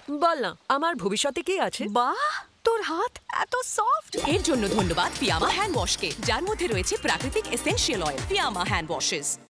বল না, আমার ভবিষ্যতে কি আছে? বাহ, তোর হাত এত সফট। এর জন্য ধন্যবাদ ফিয়ামা হ্যান্ড ওয়াশকে, যার মধ্যে রয়েছে প্রাকৃতিক essential oil. Fiama hand washes.